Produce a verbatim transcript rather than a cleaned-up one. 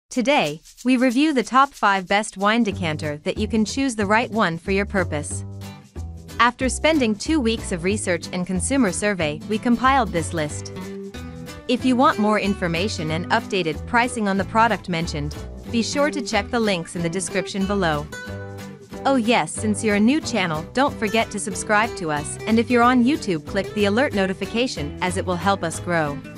Today, we review the top five best wine decanter that you can choose the right one for your purpose. After spending two weeks of research and consumer survey, we compiled this list. If you want more information and updated pricing on the product mentioned, be sure to check the links in the description below. Oh yes, since you're a new channel, don't forget to subscribe to us, and if you're on YouTube, click the alert notification as it will help us grow.